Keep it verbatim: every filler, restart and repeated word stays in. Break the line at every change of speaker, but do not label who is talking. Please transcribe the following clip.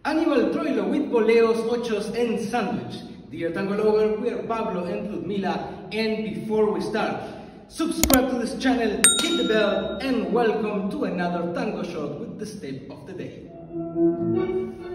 Animal Troilo with boleos, ochos, and sandwich. Dear Tango Lover, we are Pablo and Ludmila, and before we start, subscribe to this channel, hit the bell, and welcome to another tango shot with the step of the day.